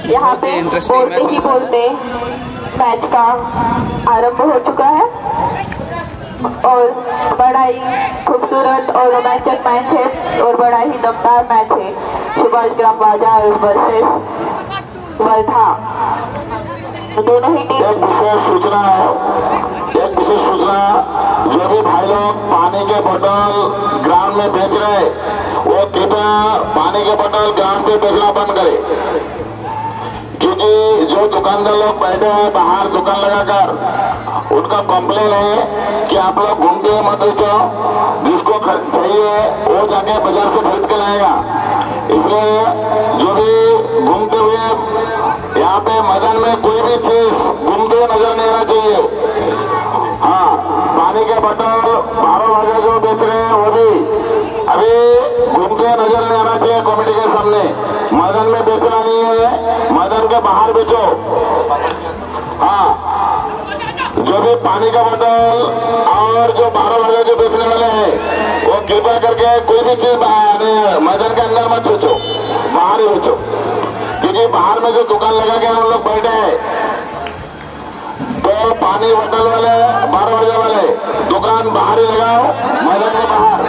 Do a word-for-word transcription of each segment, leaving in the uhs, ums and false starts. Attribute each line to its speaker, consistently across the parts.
Speaker 1: यहाँ पे बोलते ही बोलते मैच का आरंभ हो चुका है और बड़ा ही खूबसूरत और रोमांचक मैच है और बड़ा ही दमदार मैच है। सुभाष ग्राम बाजार वर्सेस वर्धा, दोनों ही टीम।
Speaker 2: एक विशेष सूचना है, एक विशेष सूचना, जो भी भाई लोग पानी के बोतल ग्राउंड में बेच रहे वो कृपया पानी के बोतल ग्राउंड पे बेचना बंद करे, क्योंकि जो दुकानदार लोग बैठे हैं बाहर दुकान लगाकर, उनका कंप्लेन है कि आप लोग घूमते हुए मत बेचो, जिसको चाहिए वो जाके बाजार से खरीद के लाएगा। इसलिए जो भी घूमते हुए यहाँ पे मैदान में कोई भी चीज घूमते हुए नजर नहीं आना चाहिए। हाँ, पानी के बोतल बारह बजे जो बेच रहे हैं वो भी अभी घूमते हुए नजर नहीं आना चाहिए कमेटी के सामने। मैदान में बेचना नहीं है, मैदान के बाहर बेचो। हाँ, जो भी पानी का बोतल और जो बारह बजे जो बेचने वाले हैं वो कृपया करके कोई भी चीज मैदान के अंदर मत बेचो, बाहर ही बेचो, क्योंकि बाहर में जो दुकान लगा के हम लोग बैठे हैं तो पानी बोतल वाले बारह बजे वाले दुकान बाहर ही लगाओ, मैदान के बाहर।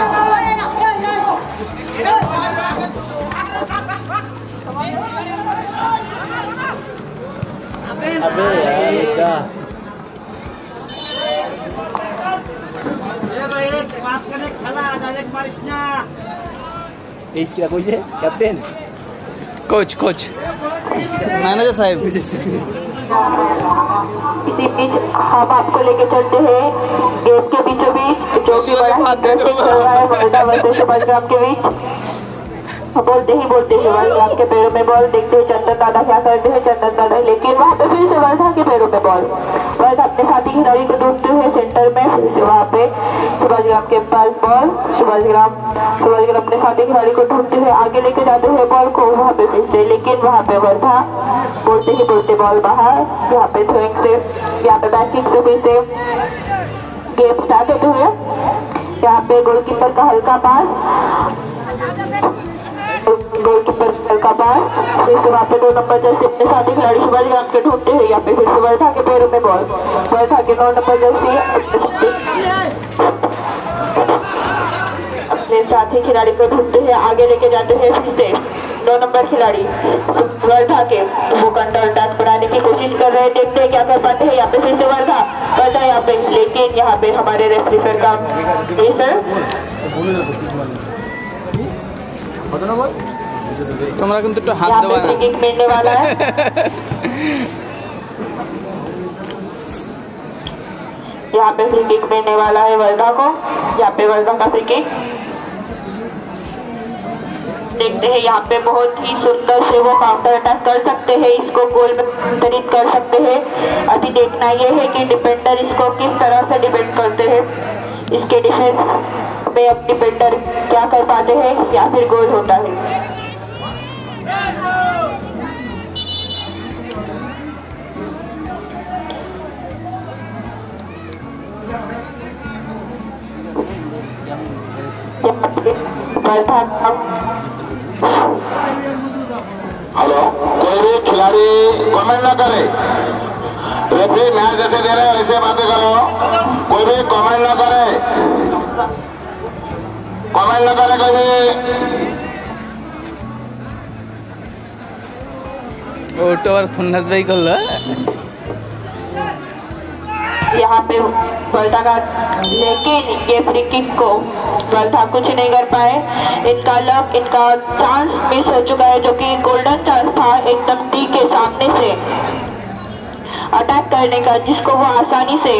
Speaker 3: अबे यार क्या कोई है कैप्टन
Speaker 4: कोच कोच मैनेजर साहब।
Speaker 1: इसी बीच हम आपको लेके चलते हैं गेम के बीचों बीच जो कि सुभाष ग्राम के बीच। बोलते ही बोलते सुभाष ग्राम के पैरों में बॉल, देखते हुए चंदन दादा क्या करते हैं चंदन दादा, लेकिन वहाँ पे फिर से वर्धा के पैरों में बॉल। वर्धा अपने साथी खिलाड़ी को ढूंढते हुए सेंटर में, फिर से वहाँ पे सुभाष ग्राम के पास बॉल। सुभाष ग्राम सुभाष ग्राम अपने साथी खिलाड़ी को ढूंढते हुए आगे लेके जाते हुए बॉल को वहाँ पे फिर से, लेकिन वहाँ पे वर्धा बोलते ही बोलते बॉल बाहर। यहाँ पे थ्रोइंग से, यहाँ पे बैटिंग से फिर से गेम स्टार्ट होते हुए, यहाँ पे गोलकीपर का हल्का पास, गोलकीपर का पास, फिर से वहाँ पे दो नंबर जर्सी अपने साथी खिलाड़ी सुभाष ग्राम के ढूंढते हैं। यहाँ पे फिर से वर्धा के पैरों में बॉल, वर्धा के नौ नंबर जर्सी अपने साथी खिलाड़ी को ढूंढते हैं, आगे लेके जाते हैं। फिर से नौ नंबर खिलाड़ी वर्धा के वो कंट्रोल अटैक बनाने की कोशिश कर रहे हैं, देखते हैं क्या कर पाते हैं। यहाँ पे फिर से वर्धा वर्धा यहाँ पे, लेकिन यहाँ पे हमारे रेफरी सर का सर
Speaker 4: তোমরা কিন্তু একটু হাত দেবা না,
Speaker 1: किक मिलने वाला है। यहाँ पे फ्री किक मिलने वाला है वर्धा को, यहाँ पे वर्धा का फ्री किक देखते हैं। यहाँ पे बहुत ही सुंदर से वो काउंटर अटैक कर सकते हैं, इसको गोल में परिवर्तित कर सकते हैं। अभी देखना ये है कि डिफेंडर इसको किस तरह से डिफेंड करते हैं, इसके डिफेंस पे अब डिफेंडर क्या कर पाते हैं या फिर गोल होता है।
Speaker 2: हेलो, कोई भी खिलाड़ी कमेंट ना करे, रेफरी मैच जैसे दे रहे हैं वैसे बातें करो, कोई भी कमेंट ना करे, कमेंट ना करे कोई भी।
Speaker 4: ওটা আর খুন্নাস ভাই করলো।
Speaker 1: यहाँ पे वर्धा का, लेकिन ये फ्री किक को वर्धा कुछ नहीं कर पाए। इनका लक, इनका चांस मिस हो चुका है, जो कि गोल्डन चांस था एकदम टी के सामने से अटैक करने का, जिसको वो आसानी से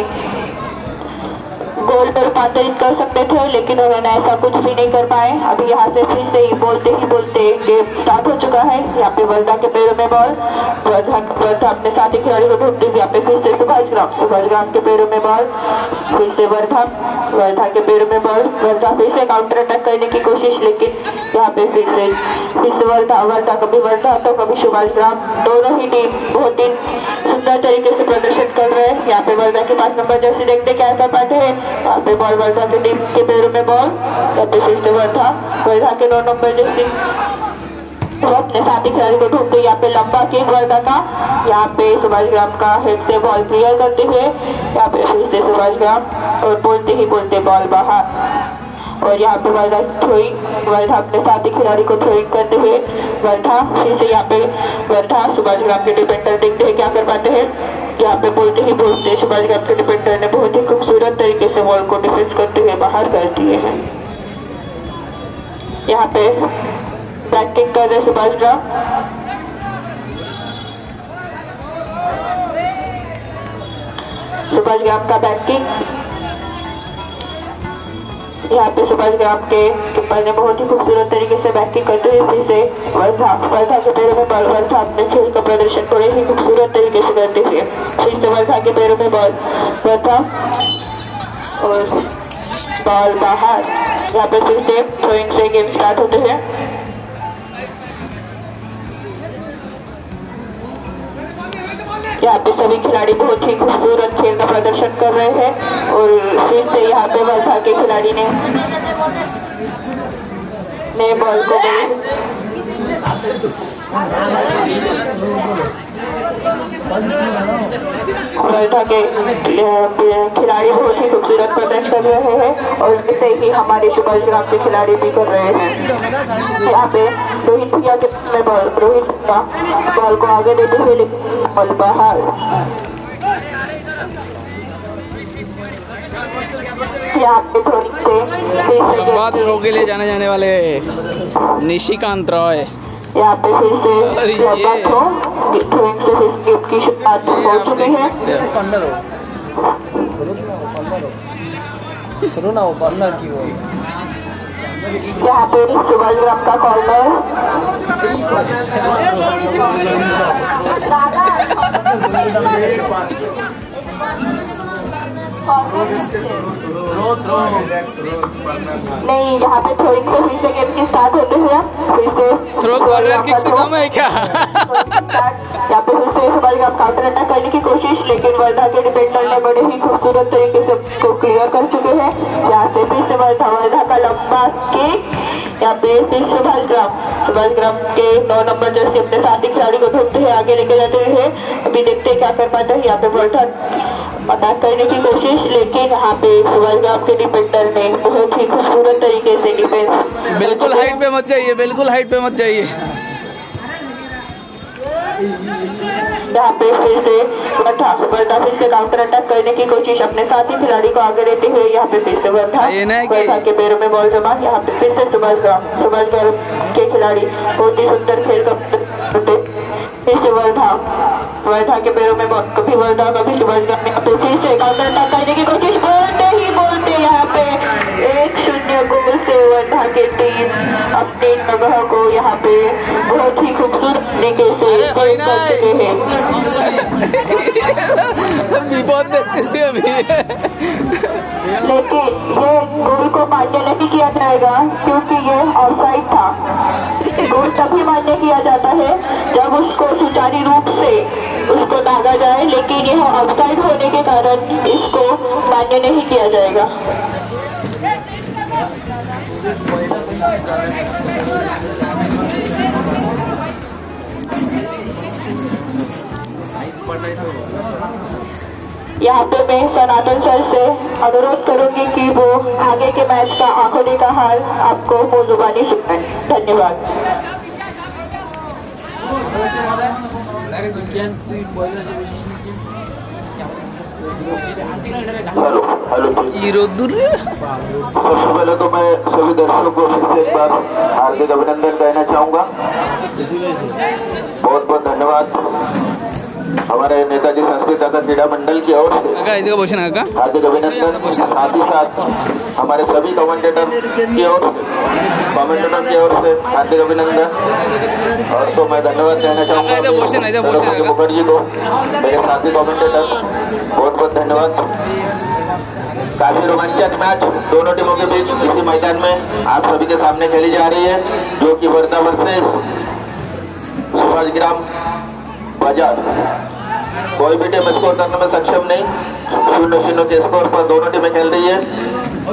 Speaker 1: गोल पर रूपांतरित कर सकते थे, लेकिन उन्होंने ऐसा कुछ भी नहीं कर पाए। अभी यहाँ से फिर से ही बोलते ही बोलते गेम स्टार्ट हो चुका है। यहाँ पे वर्धा के पैरों में बॉल, वर्धा वर्धा अपने साथी खिलाड़ी को ढूंढते हुए यहाँ पे फिर से सुभाष ग्राम सुभाष ग्राम के पैरों में बॉल, फिर से वर्धा वर्धा के पैरों में बॉल, वर्धा फिर से काउंटर अटैक करने की कोशिश, लेकिन यहाँ पे फिर से फिर से वर्धा वर्धा कभी वर्धा तो कभी सुभाष ग्राम, दोनों ही टीम बहुत ही सुंदर तरीके से प्रदर्शन कर रहे हैं। यहाँ पे वर्धा के पास नंबर जर्सी देखते क्या कर पाते हैं। यहाँ पे बॉल वर्धा की टीम के पैरों में बॉल, यहाँ पे फिर से वर्धा वर्धा के नौ नंबर जर्सी वो अपने साथी खिलाड़ी को ढूंढते यहाँ पे लंबा किक वर्धा का, यहाँ पे सुभाष ग्राम का हेड से बॉल क्लियर करते हुए यहाँ पे फिर से सुभाष ग्राम और बोलते ही बोलते बॉल बाहर। और यहाँ पे वर्धा थ्रोइंग, वर्धा अपने साथी खिलाड़ी को थ्रोइंग करते हुए वर्धा फिर से यहाँ पे वर्धा सुभाष ग्राम के डिफेंडर देखते हैं क्या कर पाते हैं। यहाँ पे बोलते ही बोलते सुभाष ग्राम के डिफेंडर ने बहुत ही खूबसूरत तरीके से बॉल को डिफेंस करते हुए बाहर कर दिए हैं। यहाँ पे बैटिंग कर रहे सुभाष ग्राम, सुभाष ग्राम का बैटिंग। यहाँ पे सुभाष ग्राम के कीपर ने बहुत ही खूबसूरत तरीके से बैटिंग करते हुए फिर से वर्धा वर्धा के पैरों में बॉल, वर्धा अपने खेल का प्रदर्शन बड़े ही खूबसूरत तरीके से करते हुए फिर से वर्धा के पैरों में बॉल, वर्धा और बॉल बाहर। यहाँ पे फिर से थ्रोइंग से गेम स्टार्ट होते हैं। यहाँ पे सभी खिलाड़ी बहुत ही खूबसूरत खेल का प्रदर्शन कर रहे हैं और फिर से यहाँ पे वर्धा के खिलाड़ी ने ने बॉल को वर्धा के खिलाड़ी बहुत ही खूबसूरत प्रदर्शन कर रहे हैं और इसे ही हमारे सुभाष ग्राम के खिलाड़ी भी कर रहे हैं। यहाँ पे रोहित भैया के बॉल, रोहित का बॉल को आगे देते हुए बॉल बाहर। यहाँ पे थोड़ी से
Speaker 4: बात प्रो के लिए जाने जाने वाले निशिकांत रॉय,
Speaker 1: यहाँ पे फिर से थ्रोइंग से फिर गेम की शुरुआत हो चुकी है। यहाँ पे सुभाष ग्राम का कॉर्नर, नहीं यहाँ पे थ्रोइंग से फिर से गेम की स्टार्ट होते हुए फिर से
Speaker 4: थ्रो कॉर्नर किक से कम है क्या?
Speaker 1: यहाँ पे फिर से सुभाष ग्राम काउंटर अटैक करने की कोशिश, लेकिन वर्धा के डिफेंडर ने बड़े ही खूबसूरत तरीके से को क्लियर कर चुके हैं। यहाँ से फिर से वर्धा वर्धा का लंबा किक, यहाँ पे फिर सुभाष ग्राम सुभाष ग्राम के नौ नंबर जर्सी अपने साथी खिलाड़ी को ढूंढते हैं, आगे लेके जाते हैं। अभी देखते हैं क्या कर पाता है। यहाँ पे वर्धा अटैक करने की कोशिश, लेकिन यहाँ पे सुभाष ग्राम के डिफेंडर ने बहुत ही खूबसूरत तरीके से डिफेंस।
Speaker 4: बिल्कुल हाइट पे मत जाइए, बिल्कुल हाइट पे मत जाइए।
Speaker 1: यहाँ पे फिर से वर्धा वर्धा फिर से काउंटर अटैक करने की कोशिश, अपने साथी खिलाड़ी को आगे देते हुए यहाँ पे फिर से वर्धा वर्धा के पैरों में बॉल जमा। यहाँ पे फिर से सुभाष ग्राम सुभाष ग्राम के खिलाड़ी बहुत ही सुंदर खेल करते, फिर से वर्धा वर्धा के पैरों में बॉल, कभी वर्धा कभी सुभाष ग्राम। यहाँ पे फिर से काउंटर अटैक करने की कोशिश, बोलते ही बोलते यहाँ पे एक शून्य गोल से वर्धा के टीम अपनी जगह को यहाँ पे बहुत ही खूबसूरत तरीके से कर चुके हैं। लेकिन ये गोल को मान्य नहीं किया जाएगा क्योंकि ये ऑफसाइड था। गोल तभी मान्य किया जाता है जब उसको सुचारू रूप से उसको दागा जाए, लेकिन यह ऑफसाइड होने के कारण इसको मान्य नहीं किया जाएगा। यहाँ पे मैं सनातन सर से अनुरोध करूंगी कि वो आगे के मैच का आंखों देखा हाल आपको मौजुबानी सुनाएं। धन्यवाद।
Speaker 2: हेलो हेलो सबसे पहले तो मैं सभी दर्शकों को फिर से एक बार हार्दिक अभिनंदन कहना चाहूँगा। बहुत बहुत धन्यवाद हमारे नेताजी संस्कृत तथा क्रीड़ा मंडल की ओर से हार्दिक अभिनंदन, साथ ही साथ हमारे सभी कमेंटेटर की ओर कमेंटेटर की ओर से हार्दिक अभिनंदन। और तो मैं धन्यवाद कहना चाहूँगा मुखर्जी को, मेरे साथी कमेंटेटर, बहुत बहुत धन्यवाद। काफी रोमांचक मैच दोनों टीमों के बीच इसी मैदान में आप सभी के सामने खेली जा रही है, जो कि वर्धा वर्सेस सुभाष ग्राम बाजार। कोई भी टीम स्कोर करने में सक्षम नहीं, शून्य शून्य के स्कोर पर दोनों टीमें खेल रही है।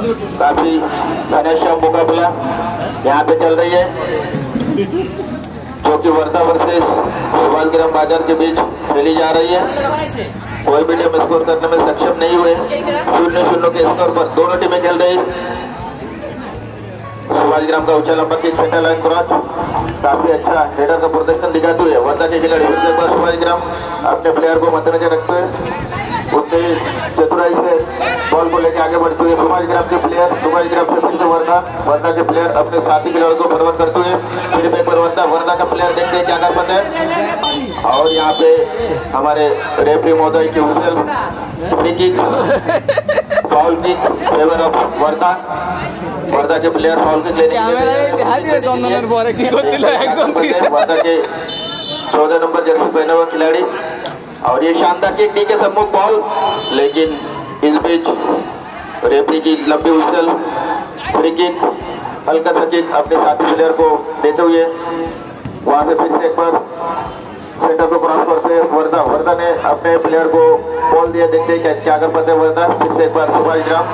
Speaker 2: काफी घनश्याम मुकाबला यहाँ पे चल रही है। जो कि वर्धा वर्सेस सुभाषग्राम बाजार के बीच खेली जा रही है। कोई भी टीम स्कोर करने में सक्षम नहीं हुए। शून्य शून्य के स्कोर पर दोनों टीमें खेल रही। सुभाषग्राम का ऊंचा लंबा किक सेंटर लाइन क्रॉस काफी अच्छा हेडर का प्रदर्शन दिखाते हुए वर्धा के खिलाड़ी सुभाषग्राम अपने प्लेयर को मद्देनजर रखते हुए उतनी चतुराई से बॉल को लेकर आगे बढ़ते हुए सुभाषग्राम के प्लेयर सुभाषग्राम से फिर से वर्धा वर्धा के प्लेयर अपने साथी खिलाड़ी को फॉरवर्ड करते हुए फिर बैक पर वर्धा वर्धा का प्लेयर देखते हैं क्या कर पाते हैं। और यहाँ पे हमारे रेफरी महोदय की whistle free kick foul kick favour of Wardha Wardha के प्लेयर फाउल किक लेने वर्धा के चौदह नंबर जर्सी पहने हुए खिलाड़ी। और ये शानदार किक डी के सम्मुख बॉल, लेकिन इस बीच रेफरी की लंबी विशेल फ्री किक हल्का सा किक अपने साथी प्लेयर को देते हुए वहां से फिर से एक बार सेंटर को क्रॉस करते हैं वर्धा वर्धा ने अपने प्लेयर को बॉल दिया। देखते हैं क्या, क्या कर पाते हैं वर्धा। फिर से एक बार सुभाषग्राम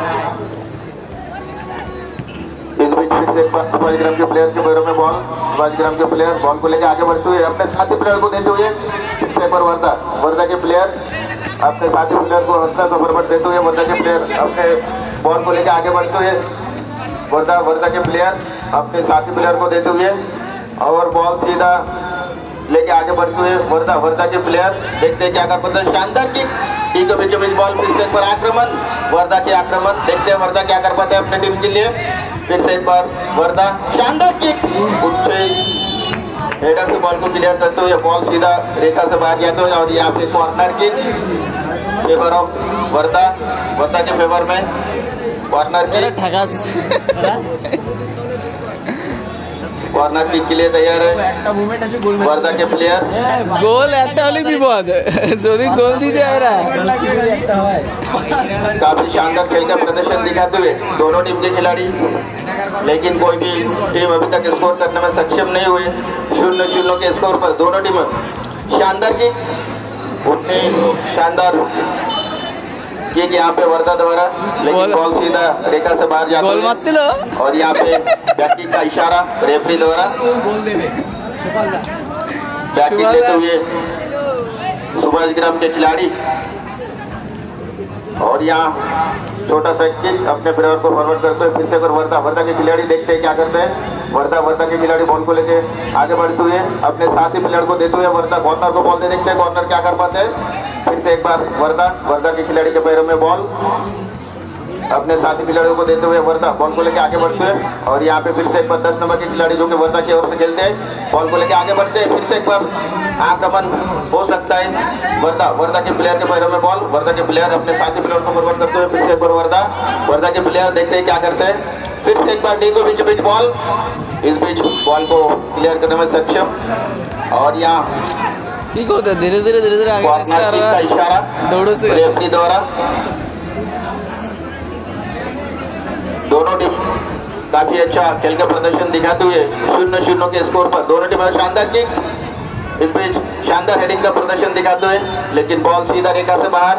Speaker 2: इस बीच फिर से एक बार सुभाषग्राम के प्लेयर के पैरों में बॉल सुभाषग्राम के प्लेयर बॉल को लेकर आगे बढ़ते हुए अपने साथी प्लेयर को देते हुए फिर से एक बार वर्धा वर्धा के प्लेयर अपने साथी प्लेयर को हल्का सा फॉरवर्ड देते हुए वर्धा के प्लेयर अपने बॉल को लेकर आगे बढ़ते हुए वर्धा वर्धा के प्लेयर अपने साथी प्लेयर को देते हुए और बॉल सीधा लेके आगे बढ़ते हुए वर्धा वर्धा के प्लेयर देखते हैं क्या कर पाते हैं। शानदार किक डी के बीचों बीच बॉल फिर से एक बार आक्रमण वर्धा के आक्रमण देखते हैं वर्धा क्या कर पाते हैं अपने टीम के लिए। फिर से एक बार वर्धा शानदार किक उससे हेडर से बॉल को क्लियर करते हुए बॉल सीधा रेखा से बाहर जाते हुए और यहाँ पे corner kick favour of Wardha Wardha के फेवर में कॉर्नर किक कॉर्नर किक के लिए तैयार है वर्धा के प्लेयर।
Speaker 4: গোল একটা হলে বিপদ যদি গোল দিতে এরা
Speaker 2: काफी शानदार खेल का प्रदर्शन दिखाते हुए दोनों टीम के खिलाड़ी, लेकिन कोई भी टीम अभी तक स्कोर करने में सक्षम नहीं हुई। शून्य शून्य के स्कोर पर दोनों टीम शानदार की उतनी शानदार किक यहाँ पे वर्धा द्वारा, लेकिन बॉल सीधा रेखा से बाहर जाता
Speaker 4: গোল মারতে লো
Speaker 2: है और यहाँ पे बैटिंग का इशारा रेफरी द्वारा बैटिंग देते हुए सुभाषग्राम के खिलाड़ी। और यहाँ छोटा सा किक अपने प्लेयर को फॉरवर्ड करते हुए फिर से कर वर्धा वर्धा के खिलाड़ी देखते हैं क्या करते हैं। वर्धा वर्धा के खिलाड़ी बॉल को लेके आगे बढ़ते हुए अपने साथी प्लेयर को देते हुए वर्धा कॉर्नर को बॉल दे देखते हैं कॉर्नर क्या कर पाते हैं। फिर से एक बार वर्धा वर्धा के खिलाड़ी के पैरों में बॉल अपने साथी खिलाड़ियों को देते हुए वर्धा बॉल को लेकर आगे बढ़ते हैं और यहाँ पे फिर से एक बार दस नंबर के खिलाड़ी जो कि वर्धा की ओर से खेलते हैं बॉल को लेकर आगे बढ़ते हैं। फिर से एक बार आक्रमण हो सकता है वर्धा वर्धा के प्लेयर के पैरों में बॉल वर्धा के प्लेयर अपने साथी प्लेयर को फॉरवर्ड करते हुए फिर से एक बार वर्धा वर्धा के प्लेयर देखते हैं क्या करते हैं। फिर से एक बार डी को बीच बीच बॉल इस बीच बॉल को क्लियर करने में सक्षम और यहाँ
Speaker 4: কি করতে ধীরে ধীরে ধীরে ধীরে আগে
Speaker 2: कॉर्नर किक का इशारा
Speaker 4: দৌড়ছে
Speaker 2: रेफरी द्वारा। दोनों टीम काफी अच्छा खेल का प्रदर्शन दिखाते हुए शून्य शून्य के स्कोर पर दोनों टीम शानदार किक इस बीच शानदार हेडिंग का प्रदर्शन दिखाते हुए, लेकिन बॉल सीधा रेखा से बाहर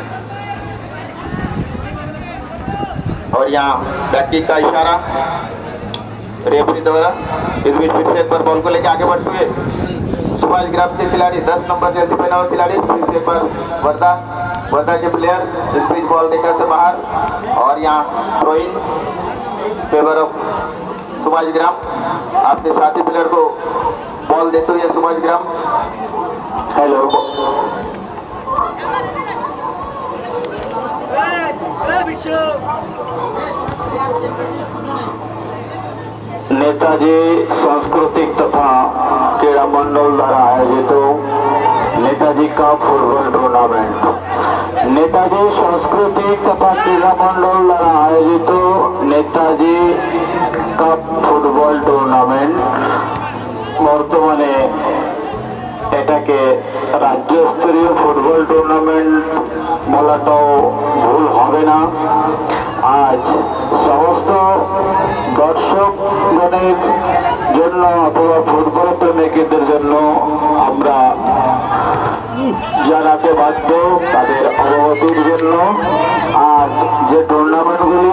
Speaker 2: और यहाँ बैक किक का इशारा रेफरी द्वारा। इस बीच फिर से एक बार बॉल को लेकर आगे बढ़ते हुए सुभाषग्राम के खिलाड़ी दस नंबर जर्सी पहना हुआ खिलाड़ी फिर से एक बार वर्धा वर्धा के प्लेयर इस बीच बॉल रेखा से बाहर और यहाँ थ्रोइंग फेवर ऑफ सुभाषग्राम अपने साथी प्लेयर को बॉल देते हुए सुभाषग्राम। हेलो नेताजी सांस्कृतिक तथा क्रीड़ा मंडल द्वारा आयोजित नेताजी का फुटबॉल टूर्नामेंट नेताजी सांस्कृतिक तथा क्रीड़ा मंडल द्वारा आयोजित नेताजी का फुटबॉल टूर्नामेंट बर्तमाने एटाके राज्य स्तरीय फुटबॉल टूर्नामेंट বলাটাও ভুল হবে না। আজ সমস্ত দর্শকগণের জন্য অথবা ফুটবল প্রেমিকদের জন্য আমরা জানাতে বাধ্য তাদের অবগতির জন্য আজ যে টুর্নামেন্টগুলি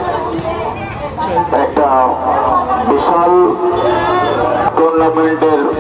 Speaker 2: একটা বিশাল টুর্নামেন্টের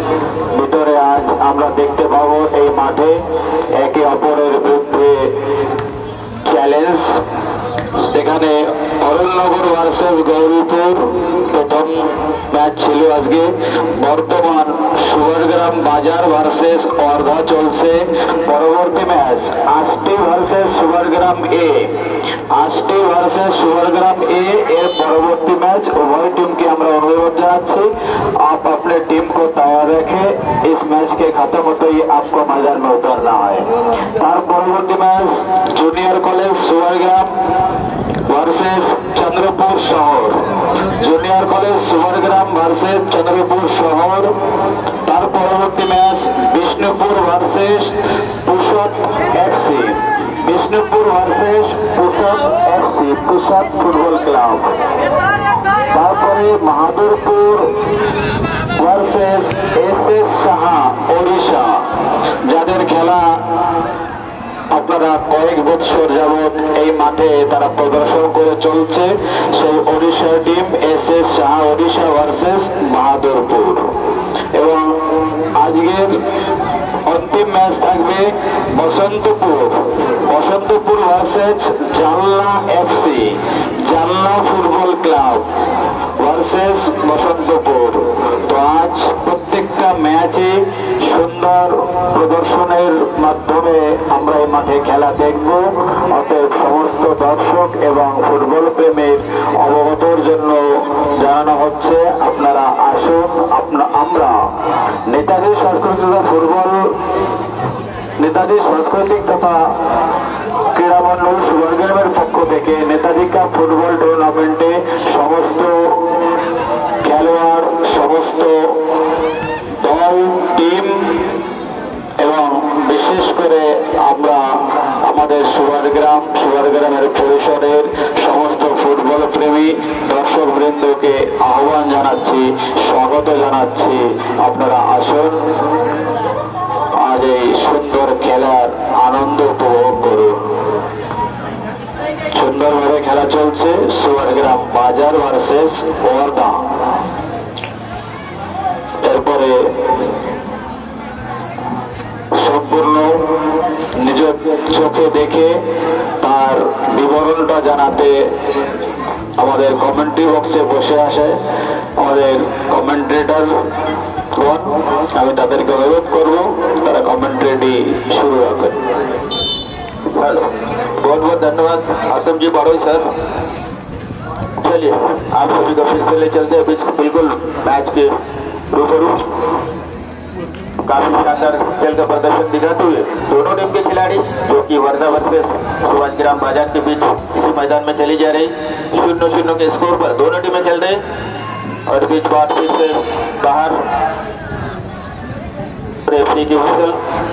Speaker 2: একে অপরের বিরুদ্ধে চ্যালেঞ্জ। এখানে অরণ্যগর ভার্সেস গৌরীপুর প্রথম ম্যাচ ছিল আজকে। বর্তমান সুবরগ্রাম বাজার ভার্সেস অর্ধা চলছে পরবর্তী match Ashti versus Suvargram A. Ashti versus Suvargram A एर परवर्ती मैच उभय टीम की हमरा अनुरोध जानाচ্ছি आप अपने टीम को तैयार रखें। इस मैच के खत्म होते ही आपको मैदान में उतरना है। तार परवर्ती match junior college Suvargram versus Chandrapur Shahar. Junior college Suvargram versus Chandrapur Shahar. तार परवर्ती match Vishnupur versus Pushp FC. Vishnupur versus Pushp FC Pushp football club. तारपरे महादुरपुर वर्सेस एसएस शाह ओडिशा। যাদের খেলা আপনারা কয়েক বছর যাবত এই মাঠে তারা প্রদর্শন করে চলছে সেই ওড়িশার team SS Shah Odisha versus Bahadurpur. এবং আজকের अंतिम मैच থাকবে Basantpur Basantpur versus Jalna FC Jalna football club versus Basantpur. তো আজ প্রত্যেকটা ম্যাচে সুন্দর প্রদর্শনের মাধ্যমে আমরা এই মাঠে খেলা দেখব। অতএব সমস্ত দর্শক এবং ফুটবল প্রেমীর অবগতর জন্য জানানো হচ্ছে আপনারা আসুন। আমরা নেতাজি সাংস্কৃতিক ফুটবল নেতাজি সাংস্কৃতিক তথা ক্রীড়া মন্ডল সুবরগ্রামের পক্ষ থেকে নেতাজি কাপ ফুটবল টুর্নামেন্টে সমস্ত খেলোয়াড় সমস্ত দল টিম এবং বিশেষ করে আমরা আমাদের সুবরগ্রাম সুবরগ্রামের পরিসরের সমস্ত ফুটবল প্রেমী দর্শক বৃন্দকে আহ্বান জানাচ্ছি স্বাগত জানাচ্ছি আপনারা আসুন আজ এই সুন্দর খেলার আনন্দ উপভোগ করুন। সুন্দরভাবে খেলা চলছে সুবরগ্রাম বাজার ভার্সেস ওয়ার্দা। এরপরে সম্পূর্ণ নিজের চোখে দেখে তার বিবরণটা জানাতে আমাদের কমেন্ট্রি বক্সে বসে আসে আমাদের কমেন্ট্রেটর আমি তাদেরকে অনুরোধ করব তারা কমেंट्री शुरू रखें। हेलो बहुत बहुत धन्यवाद आसम जी बाड़ोई सर। चलिए आप सभी को फिर से ले चलते हैं बिल्कुल मैच के रूबरू। काफी शानदार खेल का प्रदर्शन दिखाते हुए दोनों टीम के खिलाड़ी जो कि वर्धा वर्सेस सुवरग्राम बाजार के बीच इसी मैदान में खेली जा रही शून्य शून्य के स्कोर पर दोनों टीमें खेल रही और बीच बात फिर से बाहर रेफरी की विसल।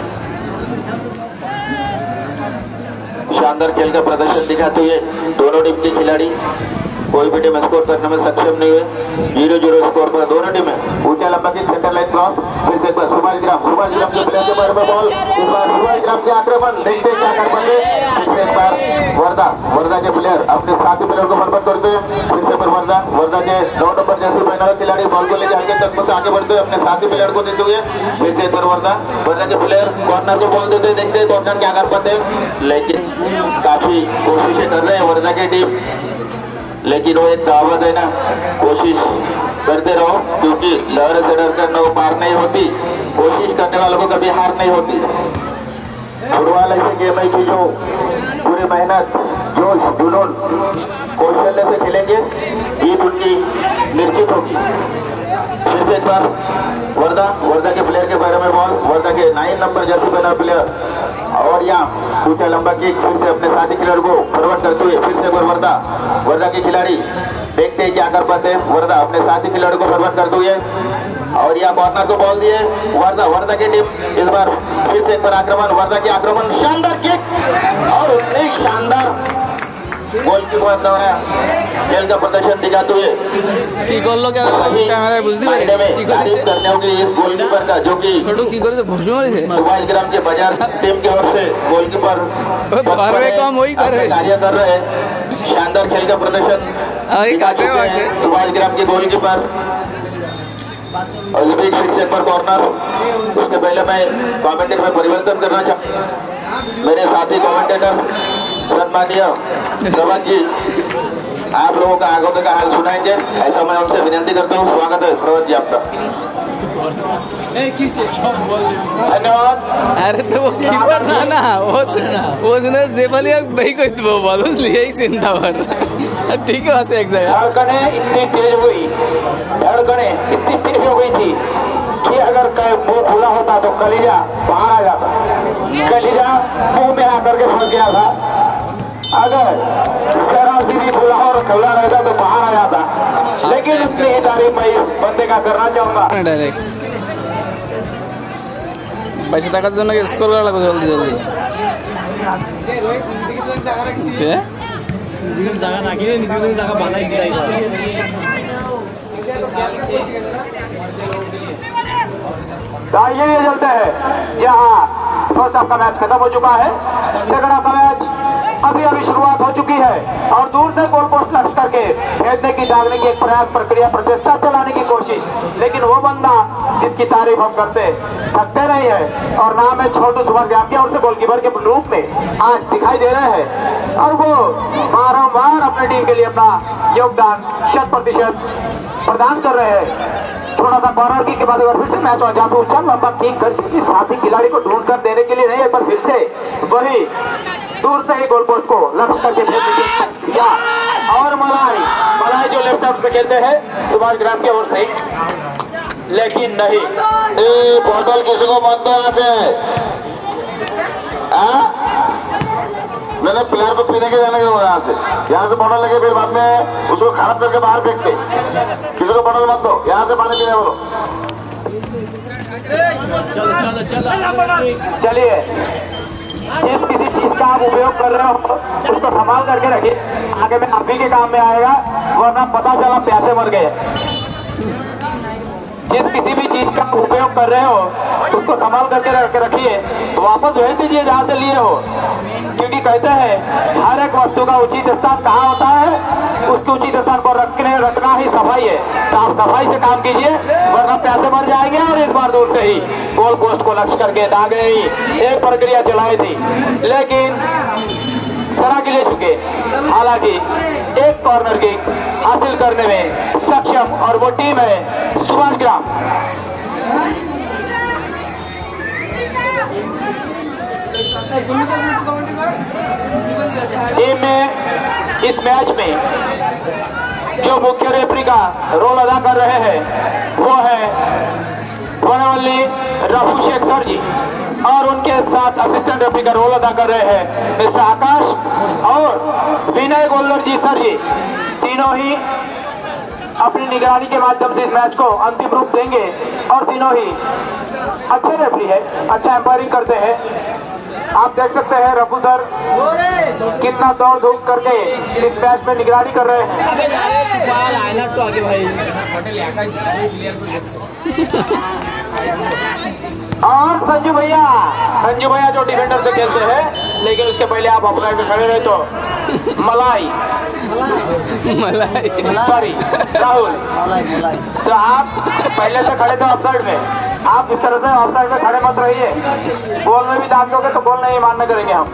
Speaker 2: शानदार खेल का प्रदर्शन दिखाते हुए दोनों टीम के खिलाड़ी कोई भी टीम स्कोर करने में सक्षम नहीं हुए। जीरो जीरो स्कोर पर दोनों टीमें ऊंचा लंबा की सेंटर लाइन क्रॉस फिर से एक बार सुवरग्राम सुवरग्राम के प्लेयर के बारे में बॉल इस बार सुवरग्राम के आक्रमण देखते क्या कर पाते। फिर से एक बार वर्धा वर्धा के प्लेयर अपने साथी प्लेयर को बर्बाद करते हैं। फिर से पर वर्धा वर्धा के नौ नंबर जैसे पहना खिलाड़ी बॉल को लेकर आगे तक से आगे बढ़ते हुए अपने साथी प्लेयर को देते हुए फिर से एक बार वर्धा वर्धा के प्लेयर कॉर्नर को बॉल देते देखते कॉर्नर क्या कर पाते लेकिन काफी कोशिशें कर रहे हैं वर्धा की टीम। लेकिन वो एक कहावत है ना कोशिश करते रहो क्योंकि डर से डर कर वो पार नहीं होती। कोशिश करने वालों को कभी हार नहीं होती। फुटबॉल ऐसे गेम है कि जो पूरी मेहनत जोश जुनून कौशल्य से खेलेंगे जीत उनकी निश्चित होगी। फिर से एक बार वर्धा वर्धा के प्लेयर के बारे में बॉल वर्धा के नाइन नंबर जर्सी पहना प्लेयर और यहाँ ऊंचा लंबा किक फिर से अपने साथी खिलाड़ी को फॉरवर्ड करते हुए फिर से एक बार वर्धा वर्धा के खिलाड़ी देखते हैं क्या कर पाते हैं। वर्धा अपने साथी खिलाड़ी को फॉरवर्ड करते हुए और यहाँ कॉर्नर को बॉल दिए वर्धा वर्धा की टीम इस बार फिर से एक बार आक्रमण वर्धा के आक्रमण शानदार किक और एक शानदार गोल की बात है खेल का प्रदर्शन दिखाते हुए
Speaker 4: কি করলো ক্যামেরায় বুঝতে পারি কি করেছে
Speaker 2: करने होगी इस गोलकीपर का जो कि
Speaker 4: ছোট কি করেছে ঘুষি মারিছে
Speaker 2: सुवरग्राम के बाजार टीम की ओर से गोलकीपर
Speaker 4: পারবে কম ওই করে
Speaker 2: कार्य कर रहे हैं। शानदार खेल का प्रदर्शन
Speaker 4: ওই কাছে বসে
Speaker 2: सुवरग्राम के गोलकीपर ओलंपिक फिक्स पर कॉर्नर। उससे पहले मैं कमेंटेटर में परिवर्तन करना चाहता हूँ। मेरे साथी कमेंटेटर सम्मानीय प्रभात जी आप लोगों का आगों का हाल सुनाएंगे, ऐसा मैं उनसे विनती करता हूँ। स्वागत है प्रभात जी आपका। धन्यवाद।
Speaker 4: अरे तो वो कीपर था ना, वो उसने जेबलिया भाई को तो बॉल उसलिए ही सिंधावर ठीक है। वैसे एक जगह
Speaker 2: धड़कने इतनी तेज हुई, धड़कने इतनी तेज हो गई थी कि अगर मुंह खुला होता तो कलीजा बाहर आ जाता, कलीजा मुंह में आकर के फंस गया था। अगर जरा सी भी खुला और खुला रहता तो बाहर आ जाता। लेकिन इतनी ही तारीफ मैं इस बंदे का करना चाहूंगा।
Speaker 4: डायरेक्ट पैसे টাকার জন্য স্কোর করা লাগবে জলদি জলদি। নিজের জায়গা না কিনে নিজের জায়গা বানাইছি তাই করে।
Speaker 2: आइए ये चलते हैं जहाँ फर्स्ट हाफ का मैच खत्म हो चुका है, सेकंड हाफ का मैच अभी अभी शुरुआत हो चुकी है और दूर से गोल पोस्ट लक्ष्य करके भेजने की दागने की एक प्रयास प्रक्रिया प्रचेष्टा चलाने की कोशिश, लेकिन वो बंदा जिसकी तारीफ हम करते थकते नहीं है और नाम है छोटू सुभाष ग्राम और से गोलकीपर के रूप में आज दिखाई दे रहे हैं और वो बारंबार अपने टीम के लिए अपना योगदान शत प्रतिशत प्रदान कर रहे हैं। थोड़ा सा कॉर्नर किक के बाद फिर से मैच हो जाता उछल लंबा किक करके साथी खिलाड़ी को ढूंढ कर देने के लिए नहीं, एक बार फिर से वही दूर से ही गोल पोस्ट को लक्ष्य करके भेज दिया और मलाई मलाई जो लेफ्ट आउट से खेलते हैं सुभाष ग्राम की ओर से, लेकिन नहीं ए बॉटल किसी को मत दो यहाँ से। मैंने प्लेयर को पीने के जाने के यहाँ से यहाँ से बॉटल लेके फिर बाद में उसको खराब करके बाहर फेंकते। किसी को बॉटल मत दो, यहाँ से पानी पीने बोलो।
Speaker 4: चलो चलो चलो
Speaker 2: चलिए जिस किसी चीज का आप उपयोग कर रहे हो उसको संभाल करके रखिए, आगे में आप ही के काम में आएगा, वरना पता चला प्यासे मर गए। जिस किसी भी चीज का उपयोग कर रहे हो उसको संभाल करके रख रखिए, वापस भेज दीजिए जहाँ से लिए हो, क्योंकि कहते हैं हर एक वस्तु का उचित स्थान कहाँ होता है, उसके उचित स्थान पर रखने रखना ही सफाई है। तो आप सफाई से काम कीजिए वरना प्यासे मर जाएंगे। और इस बार दूर से ही गोल पोस्ट को लक्ष्य करके दागे ही एक प्रक्रिया चलाई थी, लेकिन सरा के लिए चुके। हालांकि एक कॉर्नर किक हासिल करने में सक्षम और वो टीम है सुभाष ग्राम। टीम में इस मैच में जो मुख्य रेफरी का रोल अदा कर रहे हैं वो है वनवल्ली रफू शेख सर जी और उनके साथ असिस्टेंट रेफरी का रोल अदा कर रहे हैं मिस्टर आकाश और विनय गोल्लर जी सर जी। तीनों ही अपनी निगरानी के माध्यम से इस मैच को अंतिम रूप देंगे और तीनों ही अच्छे रेफरी है, अच्छा एम्पायरिंग करते हैं। आप देख सकते हैं रफू सर कितना दौड़ धूप करके इस मैच में निगरानी कर रहे हैं। और संजू भैया संजू भैया जो डिफेंडर से खेलते हैं, लेकिन उसके पहले आप ऑफसाइड में खड़े रहे तो मलाई मलाई सॉरी राहुल, तो आप पहले से खड़े थे ऑफसाइड में, आप इस तरह से ऑफसाइड में खड़े मत रहिए। बॉल में भी दाग दोगे तो बॉल नहीं मान्य करेंगे हम।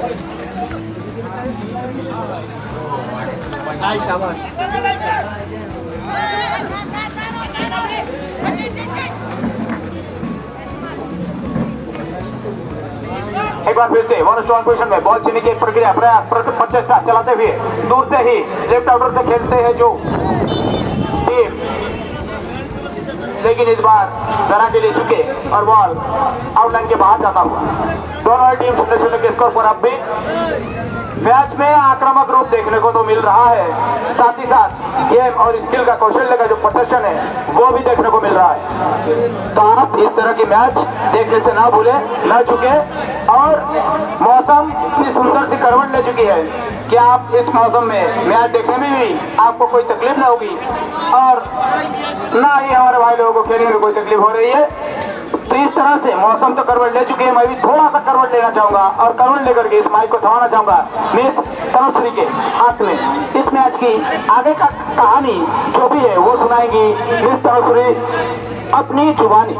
Speaker 2: एक बार फिर से वन स्ट्रॉन्ग पोजीशन में बॉल छीनने की एक प्रक्रिया प्रयास प्रचेष्टा चलाते हुए दूर से ही लेफ्ट आउटर से खेलते हैं जो टीम, लेकिन इस बार जरा के लिए चुके और बॉल आउटलाइन के बाहर जाता हुआ। दोनों टीम शून्य शून्य के स्कोर पर अब भी मैच में आक्रामक रूप देखने को तो मिल रहा है, साथ ही साथ गेम और स्किल का कौशल्य का जो प्रदर्शन है वो भी देखने को मिल रहा है। तो आप इस तरह की मैच देखने से ना भूले ना चुके। और मौसम इतनी सुंदर सी करवट ले चुकी है कि आप इस मौसम में मैच देखने में भी आपको कोई तकलीफ ना होगी और ना ही हमारे भाई लोगों को खेलने में कोई तकलीफ हो रही है।
Speaker 5: तो इस तरह से मौसम तो करवट ले चुके हैं, मैं भी थोड़ा सा करवट लेना चाहूंगा और करवट लेकर के इस माइक को थमाना चाहूंगा मिस तनुश्री के हाथ में। इस मैच की आगे का कहानी जो भी है वो सुनाएगी मिस तनुश्री अपनी जुबानी।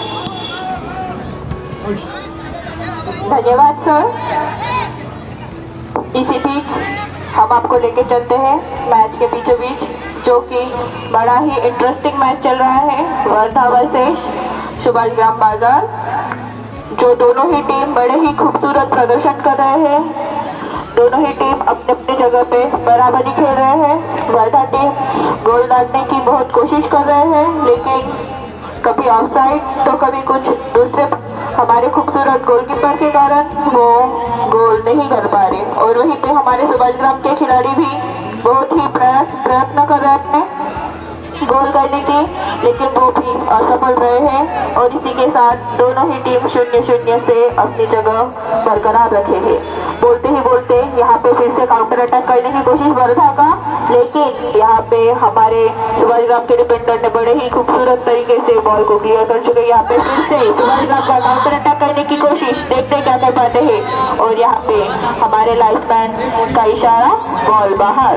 Speaker 1: धन्यवाद सर। इसी बीच हम आपको लेके चलते हैं मैच के बीचों बीच, जो कि बड़ा ही इंटरेस्टिंग मैच चल रहा है, वर्धा वर्सेस सुभाष ग्राम बाजार, जो दोनों ही टीम बड़े ही खूबसूरत प्रदर्शन कर रहे हैं। दोनों ही टीम अपने अपने जगह पे बराबरी खेल रहे हैं। वर्धा टीम गोल डालने की बहुत कोशिश कर रहे हैं, लेकिन कभी ऑफसाइड तो कभी कुछ दूसरे हमारे खूबसूरत गोलकीपर के कारण वो गोल नहीं कर पा रहे। और वहीं पे हमारे सुभाष ग्राम के खिलाड़ी भी बहुत ही प्रयास प्रयत्न कर रहे हैं अपने गोल करने के, लेकिन वो भी असफल रहे हैं। और इसी के साथ दोनों ही टीम शून्य शून्य से अपनी जगह बरकरार रखे हैं। बोलते ही बोलते यहाँ पे फिर से काउंटर अटैक करने की कोशिश वर्धा का, लेकिन यहाँ पे हमारे सुभाष ग्राम के डिफेंडर ने बड़े ही खूबसूरत तरीके से बॉल को क्लियर कर चुके। यहाँ पे फिर से सुभाष ग्राम का काउंटर अटैक करने की कोशिश, देखते क्या कर पाते हैं। और यहाँ पे हमारे लाइफमैन का इशारा, बॉल बाहर।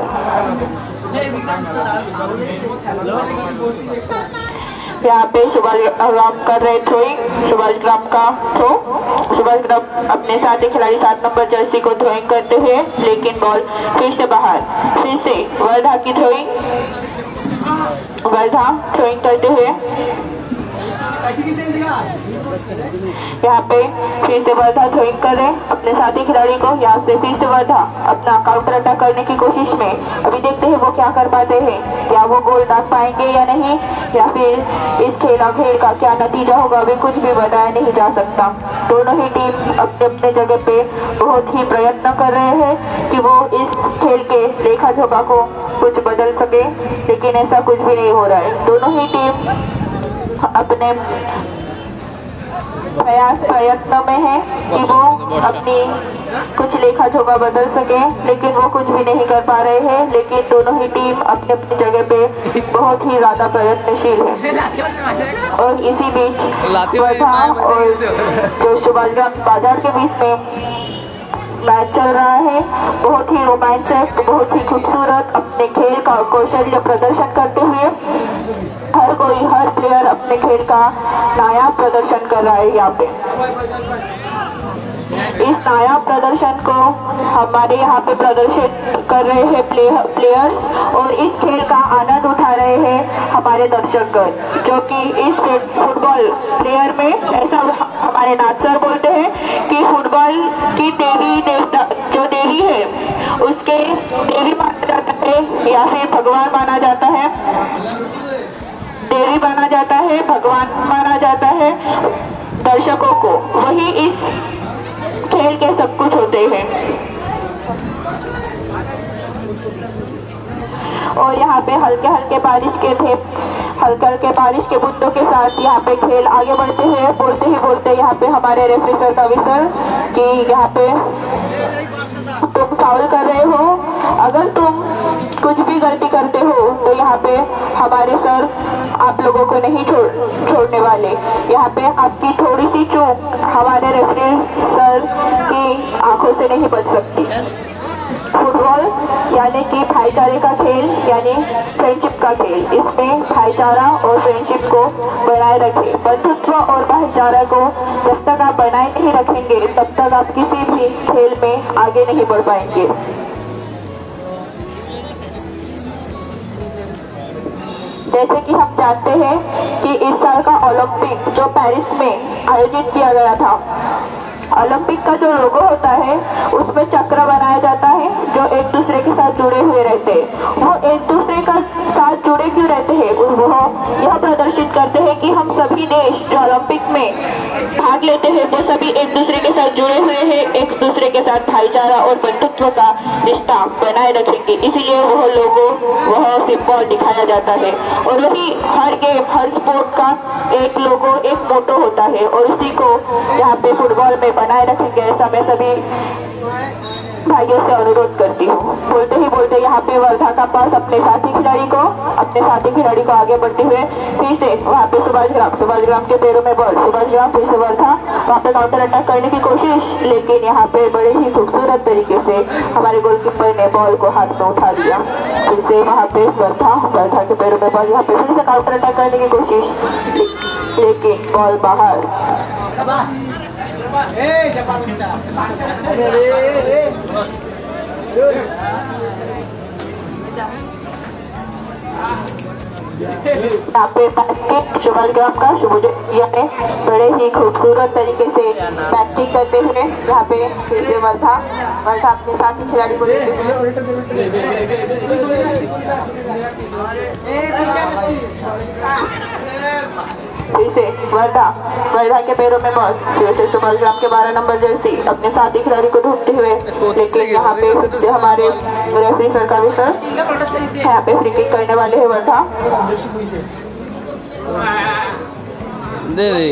Speaker 1: यहाँ पे सुभाष ग्राम कर रहे थ्रोइंग, सुभाष ग्राम का थ्रो, सुभाष ग्राम अपने साथी खिलाड़ी सात नंबर जर्सी को थ्रोइंग करते हुए, लेकिन बॉल फिर से बाहर। फिर से वर्धा की थ्रोइंग, वर्धा थ्रोइंग करते हुए, यहाँ पे फिर से वर्धा थ्रोइंग कर रहे अपने साथी खिलाड़ी को। यहाँ से फिर से वर्धा अपना काउंटर अटैक करने की कोशिश में, अभी देखते हैं वो क्या कर पाते हैं, या वो गोल डाल पाएंगे या नहीं, या फिर इस खेला खेल का क्या नतीजा होगा अभी कुछ भी बताया नहीं जा सकता। दोनों ही टीम अपने अपने जगह पे बहुत ही प्रयत्न कर रहे हैं कि वो इस खेल के लेखा जोखा को कुछ बदल सके, लेकिन ऐसा कुछ भी नहीं हो रहा है। दोनों ही टीम अपने प्रयास प्रयत्न में है कि वो अपनी कुछ लेखा जोखा बदल सके, लेकिन वो कुछ भी नहीं कर पा रहे हैं। लेकिन दोनों ही टीम अपने अपनी जगह पे बहुत ही ज्यादा प्रयत्नशील है। और इसी बीच वर्धा और जो सुभाष ग्राम बाजार के बीच में मैच चल रहा है, बहुत ही रोमांचक, बहुत ही खूबसूरत, अपने खेल का कौशल्य प्रदर्शन करते हुए हर कोई, हर प्लेयर अपने खेल का नायाब प्रदर्शन कर रहा है। यहाँ पे इस नायाब प्रदर्शन को हमारे यहाँ पे प्रदर्शित कर रहे हैं प्ले, प्लेयर्स, और इस खेल का आनंद उठा रहे हैं हमारे दर्शकगण, जो कि इस फुटबॉल प्लेयर में, ऐसा हमारे नाथ सर बोलते हैं कि फुटबॉल की देवी देवता जो देवी है उसके देवी माना जाता है, या फिर भगवान माना जाता है, देवी माना जाता है, भगवान माना जाता है दर्शकों को। वही इस खेल के सब कुछ होते हैं। और यहाँ पे हल्के हल्के बारिश के थे हल्के हल्के बारिश के बूंदों के साथ यहाँ पे खेल आगे बढ़ते हैं। बोलते ही बोलते यहाँ पे हमारे रेफरी सर का विसल कि यहाँ पे तुम फाउल कर रहे हो, अगर तुम कुछ भी गलती करते हो तो यहाँ पे हमारे सर आप लोगों को नहीं छोड़ छोड़ने वाले। यहाँ पे आपकी थोड़ी सी चूक हमारे रेफरी सर की आंखों से नहीं बच सकती। फुटबॉल यानी कि भाईचारे का खेल, यानी फ्रेंडशिप का खेल, इसमें भाईचारा और फ्रेंडशिप को बनाए रखें। बंधुत्व और भाईचारा को जब तक आप बनाए नहीं रखेंगे तब तक आप किसी भी खेल में आगे नहीं बढ़ पाएंगे। जैसे कि हम जानते हैं कि इस साल का ओलंपिक जो पेरिस में आयोजित किया गया था, ओलंपिक का जो लोगो होता है उसमें चक्र बनाया जाता है जो एक दूसरे के साथ जुड़े हुए रहते हैं। वो एक दूसरे का साथ जुड़े क्यों रहते हैं, वो यह प्रदर्शित करते हैं कि हम सभी देश जो ओलंपिक में भाग लेते हैं वो सभी एक दूसरे के साथ जुड़े हुए हैं, एक दूसरे के साथ भाईचारा और बंधुत्व का रिश्ता बनाए रखेंगे। इसीलिए वह लोगो, वह सिंबल दिखाया जाता है। और वही हर गेम, हर स्पोर्ट का एक लोगो, एक मोटो होता है, और उसी को यहाँ पे फुटबॉल में बनाए रखेंगे। ऐसा मैं सभी भाइयों से अनुरोध करती हूँ। बोलते ही बोलते यहाँ पे वर्धा का पास अपने साथी खिलाड़ी को अपने साथी खिलाड़ी को आगे बढ़ते हुए फिर से वहाँ पे सुभाष ग्राम सुभाष ग्राम के पैरों में बॉल सुभाष ग्राम फिर से वर्धा वहाँ पे काउंटर अटैक करने की कोशिश, लेकिन यहाँ पे बड़े ही खूबसूरत तरीके से हमारे गोलकीपर ने बॉल को हाथ में उठा लिया। फिर से वहाँ पे वर्धा वर्धा के पैरों में बॉल यहाँ पे फिर से काउंटर अटैक करने की कोशिश, लेकिन बॉल बाहर। यहाँ पे सुभाष ग्राम का शुभोदय ने बड़े ही खूबसूरत तरीके से बैटिंग करते हुए यहाँ पे वर्धा वर्धा अपने साथी खिलाड़ी को देते हुए फिर से वर्धा वर्धा के पैरों में बॉल फिर से सुभाष ग्राम के बारह नंबर जर्सी अपने साथी खिलाड़ी को ढूंढते हुए, लेकिन यहाँ पे हमारे रेफरी सर का भी सर यहाँ पे फ्री किक करने वाले हैं वर्धा।
Speaker 4: दे दे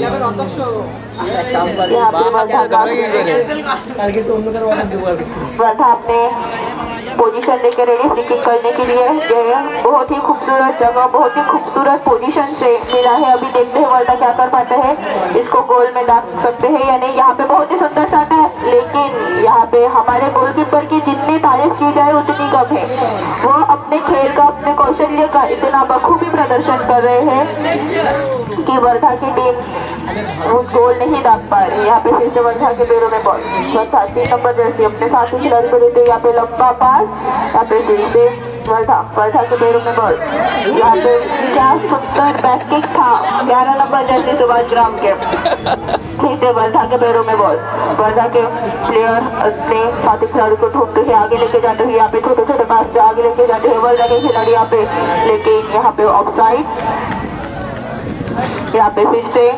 Speaker 1: यहाँ पे वर्धा अपने पोजीशन लेकर रेडी फ्री किक करने के लिए यह बहुत ही खूबसूरत जगह बहुत ही खूबसूरत पोजीशन से मिला है। अभी देखते हैं वर्धा क्या कर पाता है, इसको गोल में डाल सकते हैं या नहीं। यहाँ पे बहुत ही सुंदर शॉट है, लेकिन यहाँ पे हमारे गोलकीपर की जितनी तारीफ की जाए उतनी कम है। वो अपने खेल का अपने कौशल्य का इतना बखूबी प्रदर्शन कर रहे हैं कि वर्धा की टीम वो गोल नहीं दाग पा रही। यहाँ पे फिर से वर्धा के पैरों में बॉल वर्धा तीन नंबर जर्सी अपने साथी खिलाड़ी को देते, यहाँ पे लंबा पास यहाँ पे फिर से वर्धा वर्धा के पैरों में बॉल। यहाँ पे क्या सुंदर बैक किक था ग्यारह नंबर जर्सी सुभाष ग्राम के, फिर से वर्धा के पैरों में बॉल। वर्धा के प्लेयर अपने साथी खिलाड़ी को ढूंढते हुए आगे लेके जाते हुए यहाँ पे छोटे छोटे पास से आगे लेके जाते हुए वर्धा के खिलाड़ी यहाँ पे, लेकिन यहाँ पे ऑफसाइड। यहाँ पे फिर से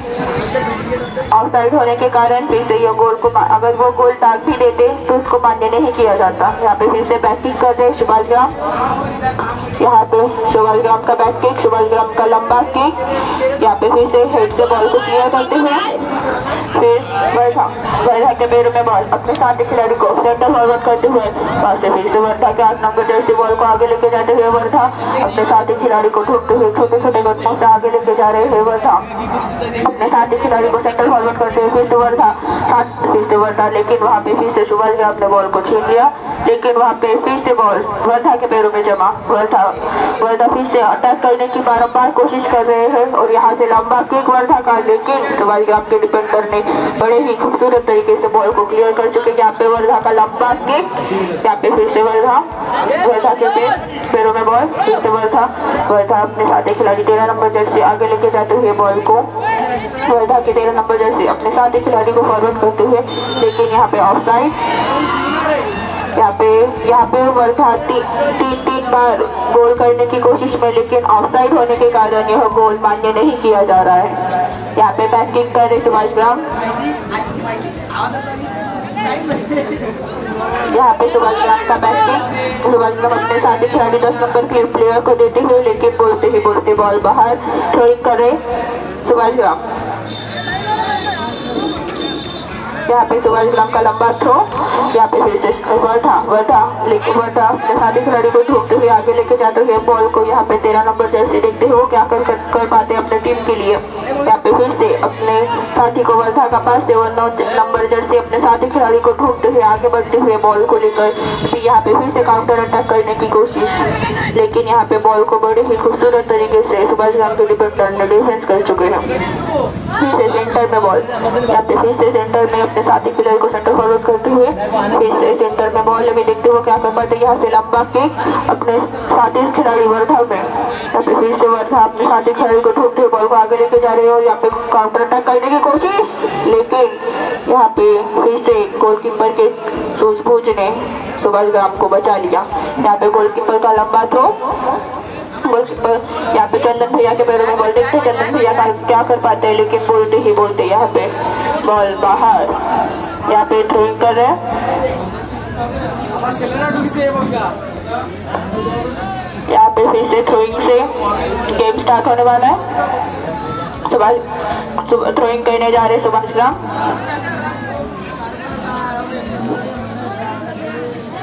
Speaker 1: ऑफसाइड होने के कारण फिर से ये गोल को अगर वो गोल दाग भी देते तो उसको मान्य नहीं किया जाता। यहाँ पे फिर से बैक किक कर रहे सुभाष ग्राम, यहाँ पे सुभाष ग्राम का बैक किक सुभाष ग्राम का लंबा किक, यहाँ पे फिर से हेड से बॉल को क्लियर करते हुए फिर वर्धा वर्धा के पैरों में बॉल अपने साथी खिलाड़ी को सेंटर फॉरवर्ड करते हुए वहाँ से फिर से वर्धा के आठ नंबर जर्सी बॉल को आगे लेके जाते हुए वर्धा अपने साथी खिलाड़ी को ढूंढते हुए छोटे छोटे कदमों से आगे लेके जा रहे हैं वर्धा अपने साथी खिलाड़ी को सेंटर फॉरवर्ड करते हुए फिर से वर्धा फिर से वर्धा, लेकिन वहाँ पे फिर से सुभाष ग्राम ने बॉल को छीन लिया, लेकिन वहाँ पे फिर से बॉल वर्धा के पैरों में जमा। वर्धा वर्धा फिर से अटैक करने की बारंबार कोशिश कर रहे हैं और यहाँ से लंबा किक वर्धा का, लेकिन सुभाष ग्राम के डिफेंडर ने बड़े ही खूबसूरत तरीके से बॉल को क्लियर कर चुके। यहाँ पे वर्धा का लंबा किक, यहाँ पे फिर से वर्धा वर्धा के पैरों में बॉल फिर से वर्धा वर्धा अपने साथी खिलाड़ी तेरह नंबर जर्सी आगे लेके जाते हुए बॉल को वर्धा के तेरह नंबर जर्सी अपने साथी खिलाड़ी को फॉरवर्ड करते हुए, लेकिन यहाँ पे ऑफसाइड। यहाँ पे यहाँ पे वर्धा ती, तीन तीन बार गोल करने की कोशिश में, लेकिन ऑफसाइड होने के कारण यह गोल मान्य नहीं किया जा रहा है। यहाँ पे बैक किक कर रहे सुभाष ग्राम, यहाँ पे सुभाष ग्राम का बैक किक सुभाष ग्राम अपने साथी खिलाड़ी दस नंबर के प्लेयर को देते हुए, लेकिन बोलते ही बोलते बॉल बाहर थ्रोइंग कर रहे सुभाष ग्राम। यहाँ पे सुभाष ग्राम का लंबा थ्रो, यहाँ पे फिर से वर्धा वर्धा लेकिन वर्धा अपने साथी खिलाड़ी को ढूंढते हुए आगे लेके जाते हुए बॉल को यहाँ पे तेरह नंबर जर्सी देखते हुए क्या कर, कर कर पाते अपने टीम के लिए। यहाँ पे फिर से अपने साथी को वर्धा का पास सेवन नंबर जर्सी अपने साथी खिलाड़ी को ढूंढते हुए आगे बढ़ते हुए बॉल को लेकर फिर यहाँ पे फिर से काउंटर अटैक करने की कोशिश, लेकिन यहाँ पे बॉल को बड़े ही खूबसूरत तरीके से सुभाष ग्राम के डिफेंडर ने डिफेंस कर चुके हैं। फिर से सेंटर में बॉल, यहाँ पे फिर से सेंटर में अपने साथी खिलाड़ी को सेंटर फॉरवर्ड करते हुए फिर से सेंटर में बॉल अभी देखते हुए क्या कर पाते यहाँ से लंबा किक अपने साथी खिलाड़ी वर्धा में, यहाँ पे फिर से वर्धा अपने साथी खिलाड़ी को ढूंढते हुए बॉल को आगे लेके जा रहे हैं और यहाँ पे काउंटर अटैक करने की कोशिश, लेकिन यहाँ पे फिर से गोलकीपर के सूझबूझ ने सुभाष ग्राम को बचा लिया। यहाँ पे गोलकीपर का लंबा थ्रो गोलकीपर यहाँ पे चंदन भैया के पैरों में बॉल, देखते चंदन भैया का क्या कर पाते हैं, लेकिन बोलते ही बोलते यहाँ पे बॉल बाहर। यहाँ पे थ्रोइंग कर रहे हैं, यहाँ पे फिर से थ्रोइंग से गेम स्टार्ट होने वाला है। सुभाष थ्रोइंग करने जा रहे हैं सुभाष ग्राम।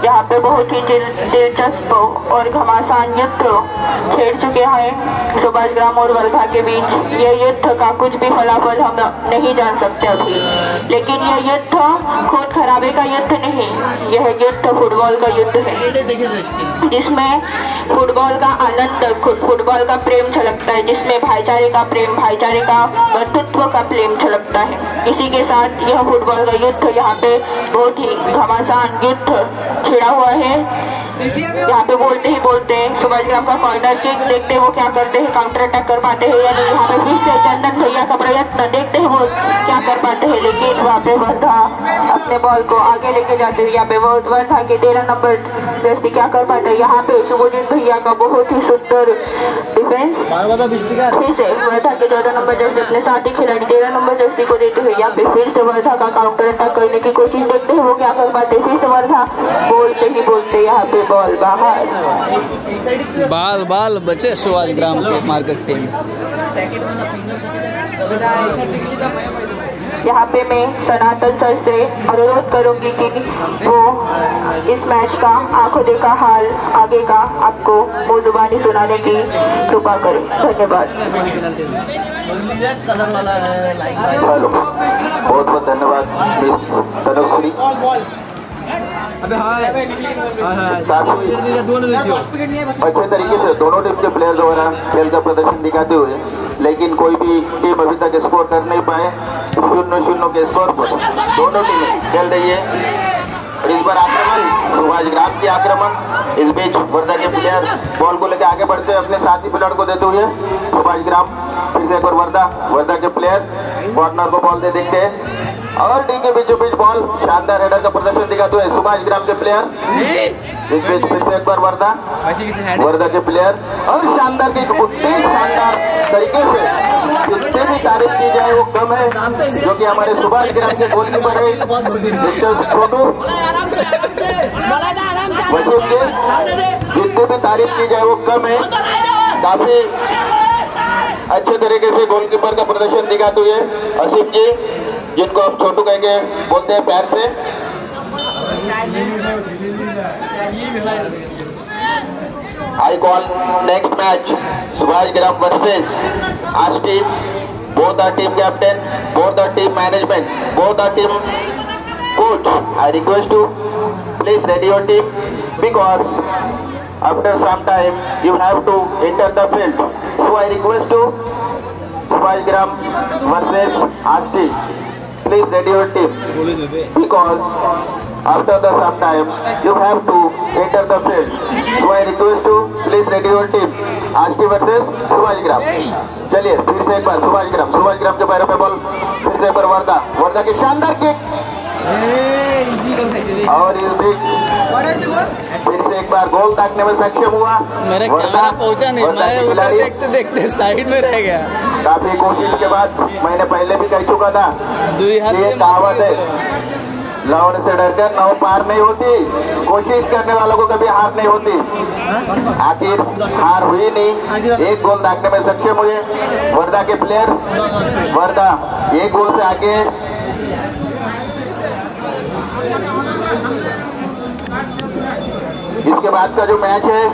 Speaker 1: यहाँ पे बहुत ही दिलचस्प और घमासान युद्ध छेड़ चुके हैं सुभाष ग्राम और वर्धा के बीच। यह युद्ध का कुछ भी फलाफल हम नहीं जान सकते अभी, लेकिन यह युद्ध खून खराबे का युद्ध नहीं, यह युद्ध फुटबॉल का युद्ध है, जिसमें फुटबॉल का आनंद, फुटबॉल का प्रेम झलकता है, जिसमें भाईचारे का प्रेम, भाईचारे का बंधुत्व का प्रेम झलकता है। इसी के साथ यह फुटबॉल का युद्ध यहाँ पे बहुत ही घमासान युद्ध छिड़ा हुआ है। यहाँ पे बोलते ही बोलते सुभाष ग्राम का कॉर्नर किक, देखते हैं वो क्या करते हैं, काउंटर अटैक कर पाते हैं या नहीं। यहाँ पे फिर से चंदन भैया का प्रयत्न, देखते हैं वो क्या कर पाते हैं, लेकिन वहाँ पे वर्धा अपने बॉल को आगे लेके जाते हैं। यहाँ पे वर्धा के तेरह नंबर जर्सी क्या कर पाते हैं, यहाँ पे शुभजीत भैया का बहुत ही सुंदर डिफेंस। फिर से वर्धा के चौदह नंबर जर्सी अपने साथी खिलाड़ी तेरह नंबर जर्सी को देते हुए यहाँ पे फिर से वर्धा का काउंटर अटैक करने की कोशिश, देखते हैं वो क्या कर पाते हैं। फिर से वर्धा बोलते ही बोलते यहाँ पे बॉल बाहर।
Speaker 4: बाल बाल बचे सुभाष ग्राम के मार्केट टीम।
Speaker 1: यहाँ पे मैं सनातन सर से अनुरोध करूंगी कि वो इस मैच का आंखों देखा हाल आगे का आपको मुँह जुबानी सुनाने की कृपा करें। धन्यवाद।
Speaker 5: हेलो, बहुत बहुत धन्यवाद तनुश्री। अच्छे तरीके से दोनों टीम के प्लेयर द्वारा खेल का प्रदर्शन दिखाते हुए, लेकिन कोई भी टीम अभी तक स्कोर कर नहीं पाए। शून्य शून्य के स्कोर पर दोनों टीमें खेल रही है। और इस बार आक्रमण सुभाष ग्राम की आक्रमण, इस बीच वर्धा के प्लेयर बॉल को लेकर आगे बढ़ते हुए अपने साथी प्लेयर को देते हुए सुभाष ग्राम फिर से एक बार वर्धा वर्धा के प्लेयर कॉर्नर को बॉल दे देखते हैं और डी के बीचों बीच बॉल, शानदार हेडर का प्रदर्शन दिखाते हुए सुभाष ग्राम के प्लेयर। इस बीच फिर से एक बार वर्धा वर्धा के प्लेयर और शानदार की शानदार तरीके से जितने भी तारीफ की जाए वो कम है, जो कि हमारे सुभाष ग्राम के गोलकीपर है छोटू वसीम के। जितने भी तारीफ की जाए वो कम है। काफी अच्छे तरीके से गोलकीपर का प्रदर्शन दिखाते हुए असीम जी, जिनको हम छोटू कह के बोलते हैं प्यार से। I call next match Subhash Gram versus Ashti. Both are team captain, both are team management, both are team coach. I request you please ready your team, because after some time you have to enter the field. So I request you Subhash Gram versus Asti. Please ready your team, because after the some time you have to enter the field. So I request you please ready your team. Asti versus Subhash Gram. चलिए फिर से एक बार सुभाष ग्राम सुभाष ग्राम के पैरों पे ball, फिर से एक बार वर्धा वर्धा की शानदार किक और इस बीच फिर से एक बार गोल दागने में सक्षम हुआ।
Speaker 4: मेरा कैमरा पहुंचा नहीं, मैं उधर देखते देखते साइड में रह गया।
Speaker 5: काफी कोशिश के बाद, मैंने पहले भी कह चुका था, ये कहावत है लौड़ से डरकर नाव पार नहीं होती, कोशिश करने वालों को कभी हार नहीं होती। आखिर हार हुई नहीं, एक गोल दागने में सक्षम हुए वर्धा के प्लेयर। वर्धा एक गोल से आगे। इसके बाद का जो मैच है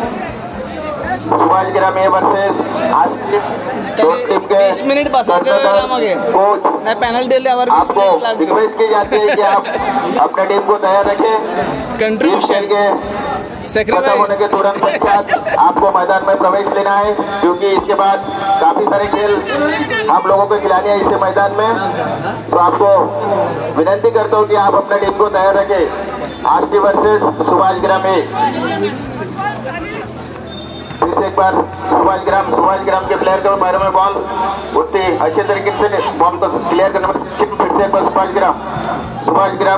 Speaker 5: सुभाष ग्राम वर्सेस आष्टी,
Speaker 4: बीस मिनिट बस कोच पेनल्टी
Speaker 5: आपको रिक्वेस्ट की जाती है कि आप अपने टीम को तैयार रखें।
Speaker 4: कंट्रीब्यूशन
Speaker 5: के खत्म होने के तुरंत पश्चात आपको मैदान में प्रवेश लेना है, क्योंकि इसके बाद काफी सारे खेल हम लोगों को खिलाने हैं इस मैदान में। तो आपको विनती करता हूँ कि आप अपने टीम को तैयार रखें। आष्टी वर्सेस सुभाष ग्राम में फिर से एक बार सुभाष ग्राम सुभाष ग्राम के प्लेयर के बारे में बॉल उतनी अच्छे तरीके से बॉल को क्लियर करने में फिर से एक बार सुभाष ग्राम सुभाष ग्राम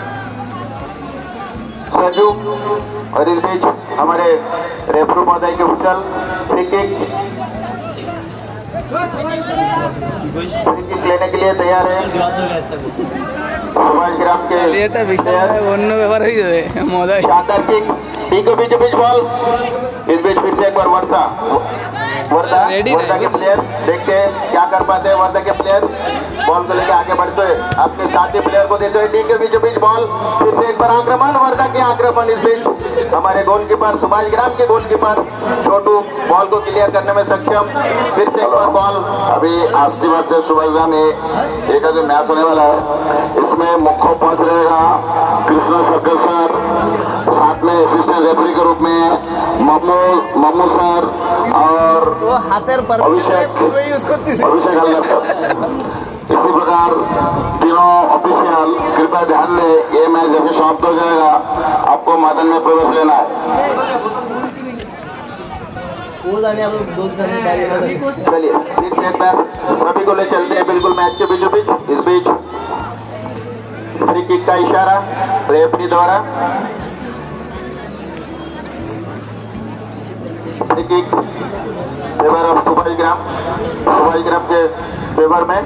Speaker 5: संजू। और इस बीच हमारे रेफरी महोदय के कुशल फ्री किक फ्री किक लेने के लिए तैयार है सुभाष ग्राम के शानदार किक, बीचों बीच बीच बॉल। इस बीच फिर से एक बार वर्षा वर्धा
Speaker 4: Ready
Speaker 5: वर्धा के
Speaker 4: नहीं।
Speaker 5: प्लेयर देखते हैं क्या कर पाते हैं वर्धा के प्लेयर। बॉल को लेके आगे बढ़ते हुए अपने साथी प्लेयर को देते हुए डी के बीचों बीच बॉल, फिर से एक बार आक्रमण, वर्धा के आक्रमण इस बीच हमारे गोलकीपर सुभाष ग्राम के गोलकीपर छोटू बॉल को क्लियर करने में सक्षम। फिर से एक बार बॉल।
Speaker 2: अभी आस्ती बात से सुभाष ग्राम एक जो मैच होने वाला है इसमें मुख्य पंच रहेगा कृष्णा शक्कर सर, साथ में असिस्टेंट रेफरी के रूप में मम्मू मम्मू सर और
Speaker 4: वो हाथेर पर
Speaker 2: अभिषेक
Speaker 4: उसको
Speaker 2: अभिषेक हल्दर सर। इसी प्रकार तीनों ऑफिशियल कृपया ध्यान दें, ये मैच जैसे समाप्त हो जाएगा आपको मैदान में प्रवेश लेना है।
Speaker 5: चलिए फिर से एक बार सभी को ले चलते हैं बिल्कुल मैच के बीचों बीच। इस बीच फ्री किक का इशारा रेफरी द्वारा। Free kick favour of Subhash Gram, Subhash Gram के फेवर में।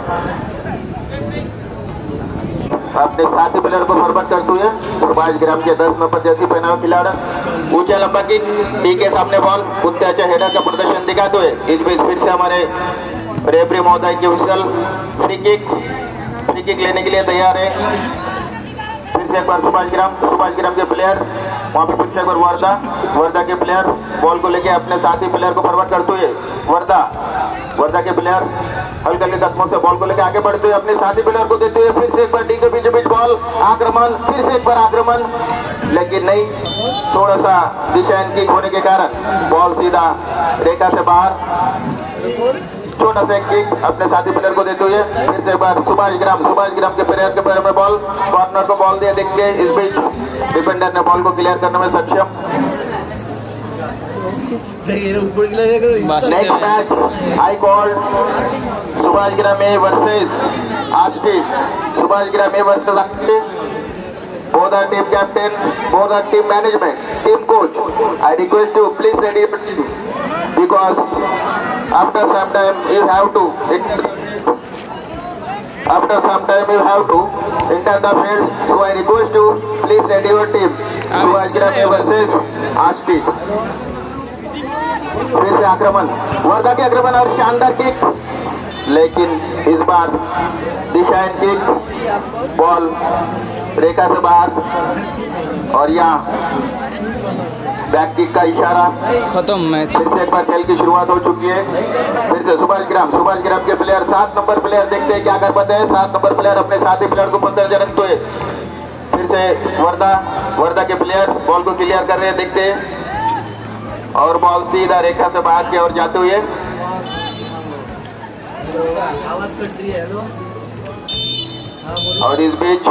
Speaker 5: अपने साथी प्लेयर को फॉरवर्ड करते हुए सुभाष ग्राम के दस नंबर जैसी पहना हुआ खिलाड़ी ऊंचा लंबा किक, डी के सामने बॉल, उतने अच्छे हेडर का प्रदर्शन दिखाते हुए इस बीच फिर से हमारे रेफरी महोदय के whistle free kick free kick लेने के लिए तैयार है। फिर से एक बार सुभाष ग्राम सुभाष ग्राम के प्लेयर वहां पे फिर से एक बार वर्धा वर्धा के प्लेयर बॉल को लेके अपने साथी प्लेयर को फॉरवर्ड करते हुए वर्धा वर्धा के प्लेयर हल्के हल्के कदमों से बॉल को लेकर आगे बढ़ते हुए अपने साथी प्लेयर को देते हुए फिर से एक बार डी के बीच बीच बॉल आक्रमण, फिर से एक बार आक्रमण, लेकिन नहीं, थोड़ा सा दिशा इनकी होने के कारण बॉल सीधा रेखा से बाहर। छोटा सा एक किक अपने साथी प्लेयर को देते हुए फिर से एक बार सुभाष ग्राम सुभाष ग्राम के प्लेयर के पैर में बॉल, कॉर्नर को बॉल दिया देखते इस बीच डिफेंडर ने बॉल को क्लियर करने में सक्षम। Next match I called Subhash Gram A versus Ashti, Subhash Gram A versus Ashti. Both are team captain, both are team management, team coach. I request you please ready because after some time you have to after some time you have to enter the field. So I request you please ready your team. Subhash Gram A versus Ashti. फिर से आक्रमण, वर्धा के आक्रमण और शानदार kick, लेकिन इस बार दिशाहीन किक, बॉल रेखा से बाहर और यहाँ बैक किक का इशारा।
Speaker 4: खत्म मैच।
Speaker 5: फिर से एक बार खेल की शुरुआत हो चुकी है। फिर से सुभाष ग्राम सुभाष ग्राम के प्लेयर सात नंबर प्लेयर देखते हैं क्या कर पाते हैं। सात नंबर प्लेयर अपने साथी प्लेयर को पंद्रह जनक तो फिर से वर्धा वर्धा के प्लेयर बॉल को क्लियर कर रहे हैं देखते हैं और बॉल सीधा रेखा से बाहर की ओर जाते हुए और इस बीच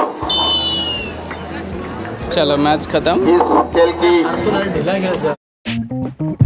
Speaker 4: चलो मैच खत्म।
Speaker 5: इस खेल की